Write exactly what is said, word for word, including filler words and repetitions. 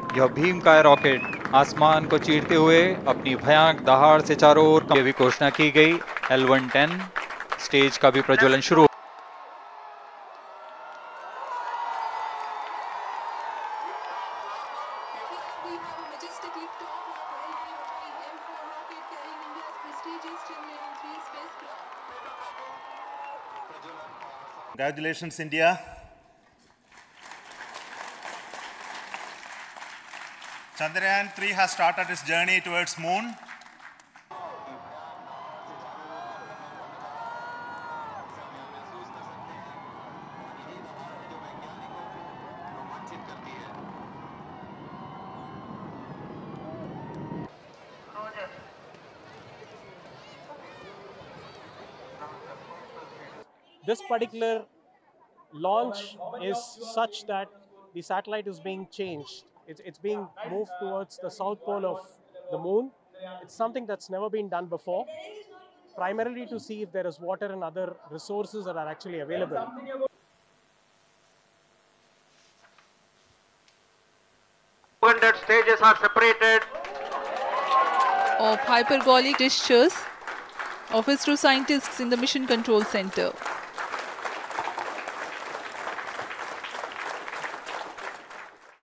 यह भीमकाय रॉकेट आसमान को चीरते हुए अपनी भयानक दहाड़ से चारों ओर की भी घोषणा की गई। एल वन टेन स्टेज का भी प्रज्वलन शुरू। Congratulations, India. Chandrayaan three has started its journey towards moon. This particular launch is such that the satellite is being changed. It's, it's being moved towards the south pole of the moon. It's something that's never been done before, primarily to see if there is water and other resources that are actually available. two hundred stages are separated. Of hyperbolic gestures of ISRO scientists in the Mission Control Center.